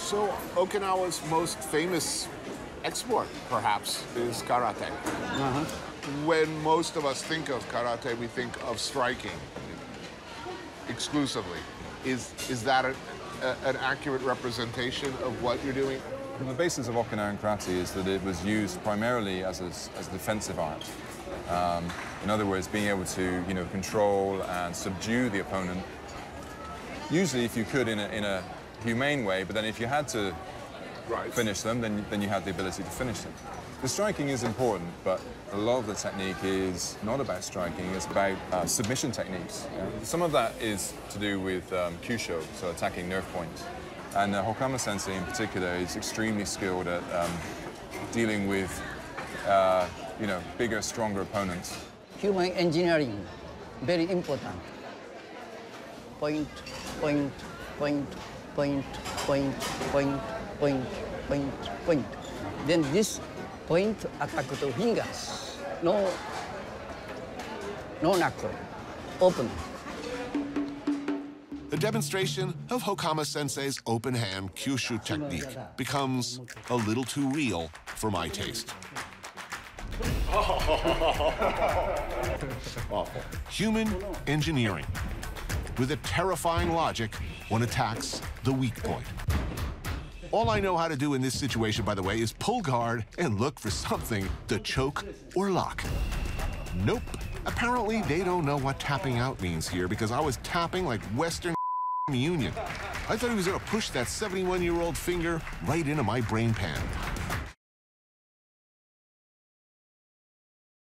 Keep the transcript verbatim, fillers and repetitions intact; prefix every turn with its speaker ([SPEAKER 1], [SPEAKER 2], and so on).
[SPEAKER 1] So Okinawa's most famous export, perhaps, is karate.
[SPEAKER 2] Uh-huh.
[SPEAKER 1] When most of us think of karate, we think of striking exclusively. Is, is that a, a, an accurate representation of what you're doing?
[SPEAKER 3] The basis of Okinawan karate is that it was used primarily as a, as a defensive art. Um, in other words, being able to, you know, control and subdue the opponent. Usually, if you could, in a, in a humane way, but then if you had to
[SPEAKER 1] right.
[SPEAKER 3] finish them, then, then you had the ability to finish them. The striking is important, but a lot of the technique is not about striking, it's about uh, submission techniques. Yeah? Some of that is to do with um, kyusho, so attacking nerve points. And uh, Hokama Sensei in particular is extremely skilled at um, dealing with, uh, you know, bigger, stronger opponents.
[SPEAKER 2] Human engineering, very important. Point, point, point, point, point, point, point, point, point. Then this point attack to fingers. No, no knuckle, open.
[SPEAKER 1] The demonstration of Hokama Sensei's open-hand kyushu technique becomes a little too real for my taste. Awful. Human engineering. With a terrifying logic, one attacks the weak point. All I know how to do in this situation, by the way, is pull guard and look for something to choke or lock. Nope. Apparently, they don't know what tapping out means here because I was tapping like Western Union. I thought he was going to push that seventy-one-year-old finger right into my brain pan.